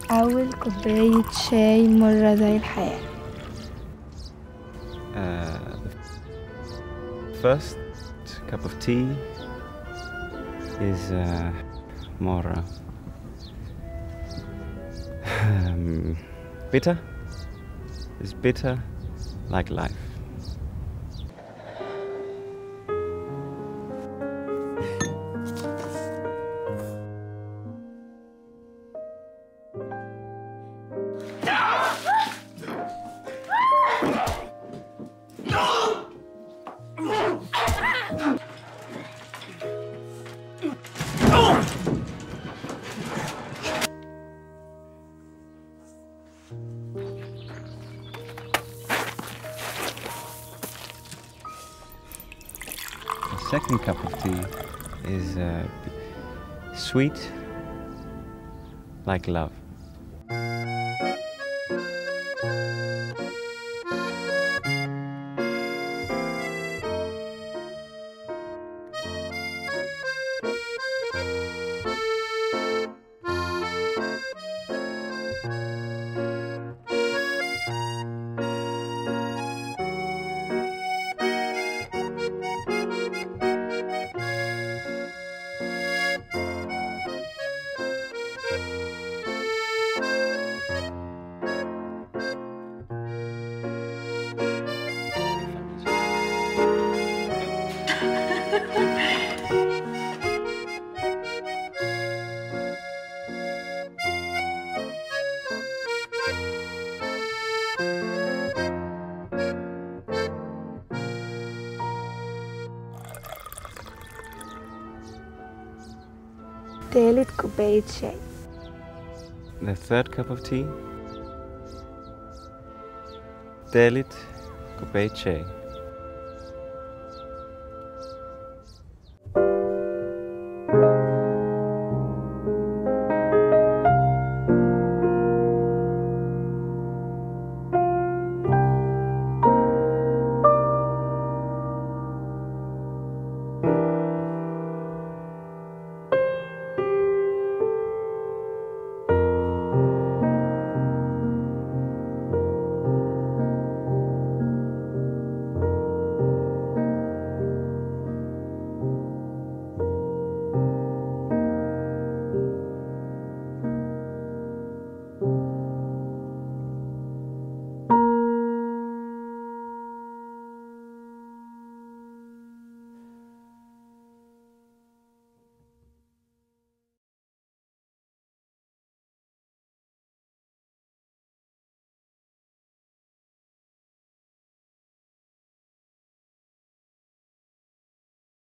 أول كوباية شاي مرة زي الحياة. First cup of tea is more bitter. It's bitter like life. The second cup of tea is sweet like love. تالت كوباية شاي. The third cup of tea. تالت كوباية شاي.